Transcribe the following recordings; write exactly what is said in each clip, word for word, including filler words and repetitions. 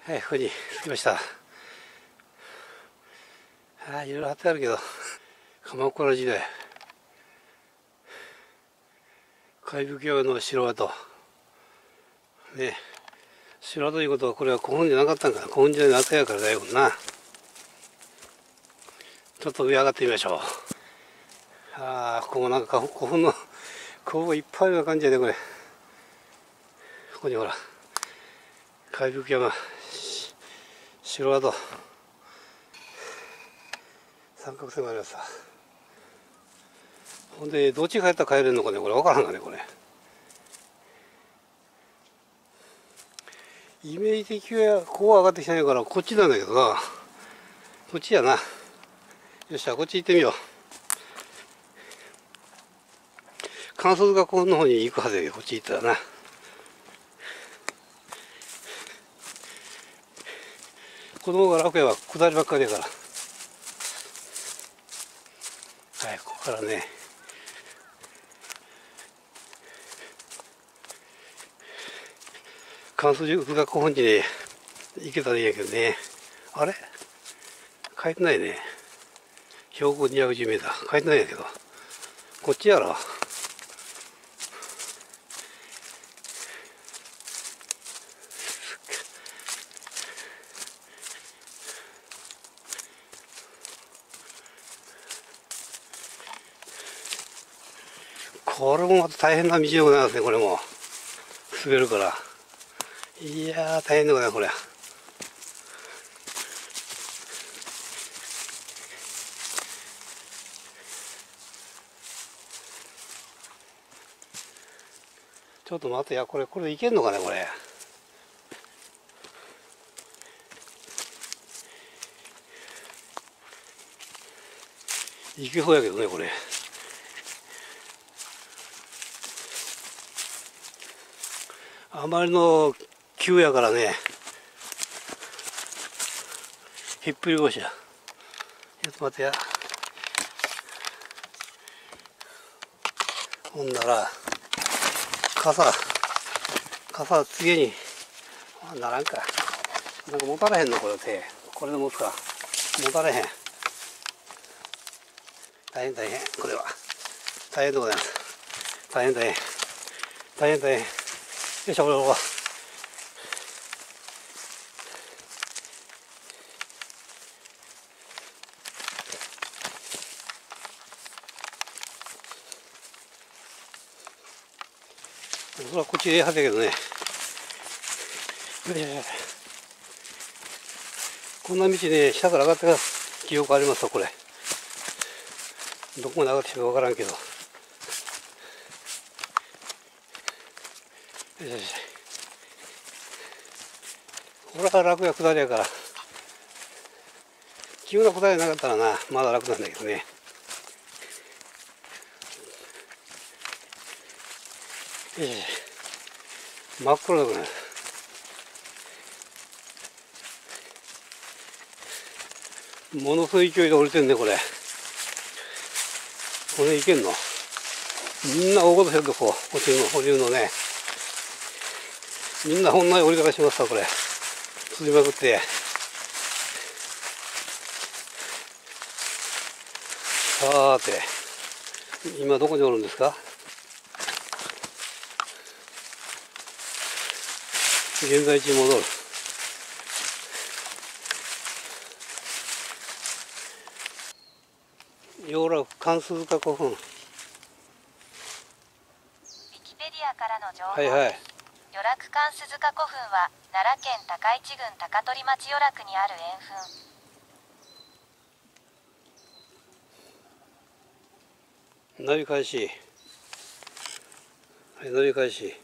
はい、ここに着きました。ああ、いろいろ貼ってあるけど、鎌倉時代、海部教の城跡。ね、城ということは、これは古墳じゃなかったんかな。古墳時代の跡やからだよな。ちょっと上上がってみましょう。ああ、ここもなんか古墳の工房いっぱいあるような感じやで、これ。ここにほら、海部教の城跡。三角線があります。ほんで、どっち帰ったら帰れるのかね、これ分からんがね、これ。イメージ的にはこう上がってきたんやから、こっちなんだけどな。こっちやな。よっしゃ、こっち行ってみよう。観測学校の方に行くはずやけど、こっち行ったらな。子供が楽やわ、下りばっかりやから。はい、ここからね。観測学校本地に行けたらいいんやけどね。あれ書いてないね。標高にひゃくじゅうメーター。書いてないんやけど。こっちやろ。これもまた大変な道でございますね、これも。滑るから。いやー、大変でございます、これ。ちょっと待ってや、これ、これいけんのかね、これ。いけそうやけどね、これ。あまりの急やからね、ひっぷり腰や。ちょっと待ってや。ほんなら、傘、傘次に、ならんか。なんか持たれへんの、これ手。これで持つか。持たれへん。大変大変、これは。大変でございます。大変大変。大変大変。よいしょ、これこれ。それはこっちでええはずやけどね。よいしょよいしょ。こんな道ね、下から上がってから記憶ありますわ、これ。どこまで上がってきたかわからんけど。よいしょよいしょ。これは楽や下りやから。急な下りなかったらな、まだ楽なんだけどね。よいしょ。真っ黒だくなる。ものすごい勢いで降りてんね、これ。これいけんの？みんな大事してるとこ、落ちるの、降りるのね。みんなこんな降り方しますわ、これ。釣りまくって。さーて、今どこにおるんですか？現在地に戻る。養楽関鈴鹿古墳。ウィキペディアからの情報です。はいはい。 与楽関鈴鹿古墳は奈良県高市郡高取町与楽にある円墳。 ナビ開始。はい、ナビ開始。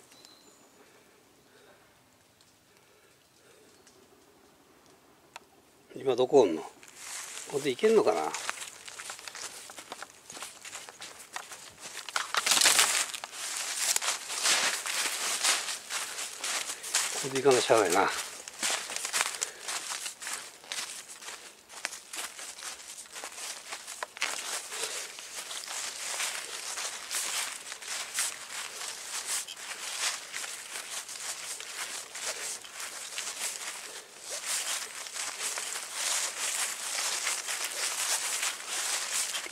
今どこおんの？ここで行けんのかな？ここで行かなしゃあないな。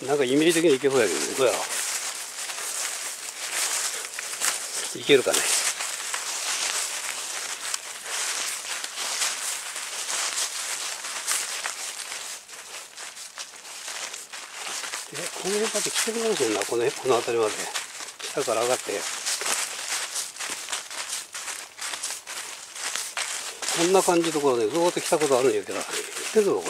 なんかイメージ的にいけそうやけどね。どうやろう。いけるかね。え、この辺まで来てるかもしれんな。この辺、この辺りまで。下から上がって。こんな感じのところでずーっと来たことあるんやけど、来てるのこれ。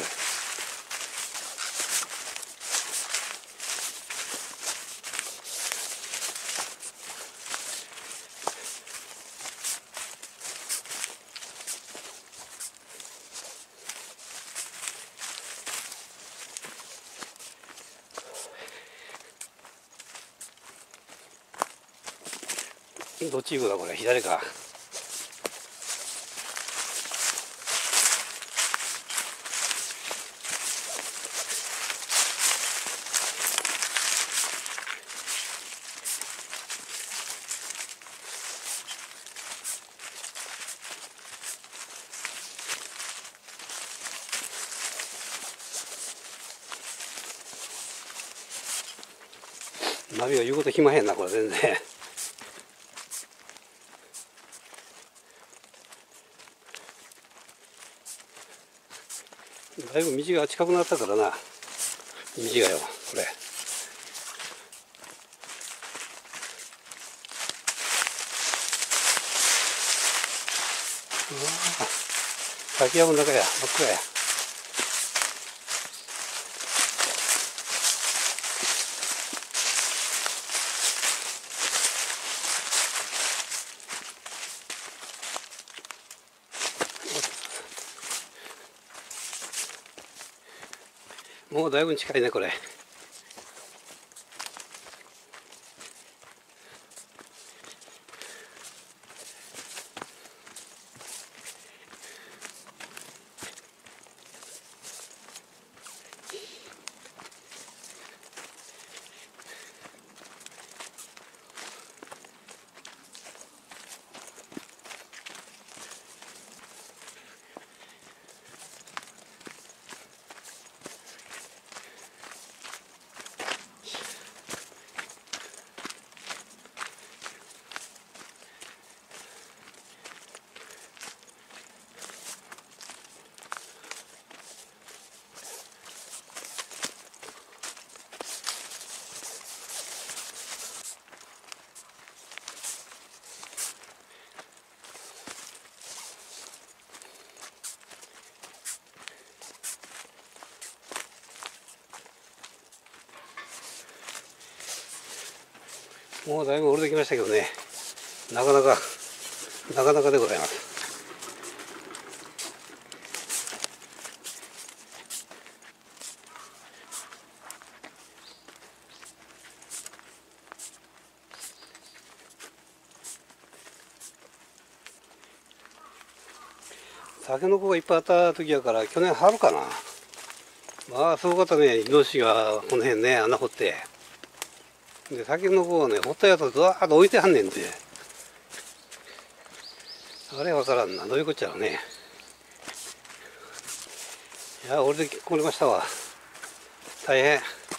どっち行くだこれ、左か。ナビが言うこと暇へんな、これ全然。だいぶ道が近くなったからな。道がよ、これ。滝山の中や、真っ暗や。もうだいぶ近いね、これ。もうだいぶ降りてきましたけどね、なかなかなかなかでございます。タケノコがいっぱいあった時やから、去年春かな。まあすごかったね、イノシシがこの辺ね、穴掘って。で、タケノコをね、掘ったやつをずわーっと置いてはんねんて。あれわからんな、どういうこっちゃろうね。いや、俺で来れましたわ。大変。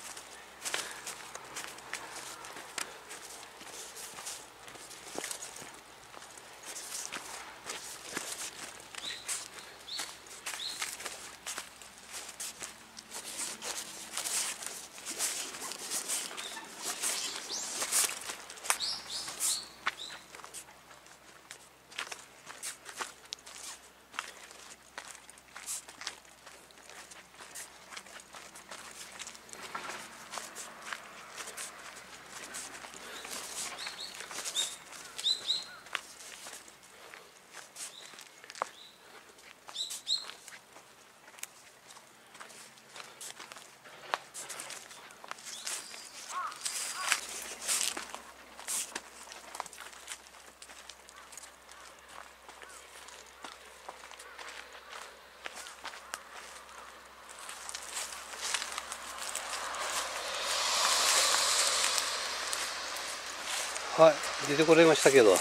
はい、出てこれましたけど、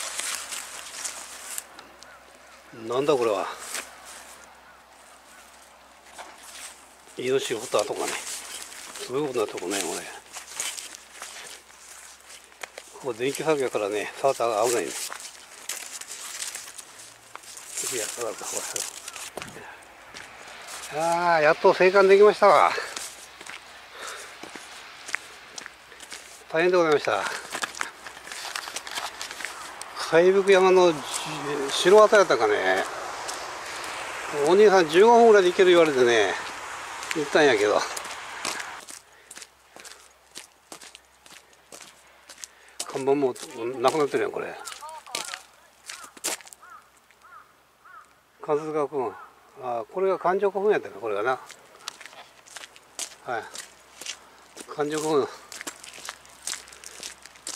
なんだこれは。イノシシ掘った跡がね。 すごいことなとこね、これ。ここ電気作業やからね、触ったら危ないね。いや、だからほら。ああ、やっと生還できましたわ。大変でございました。海部山の城跡やったかね。お兄さんじゅうごふんぐらいで行ける言われてね、行ったんやけど。看板もなくなってるやん、これ。神塚君。あ、これが環状古墳やったか、これがな。はい。環状古墳。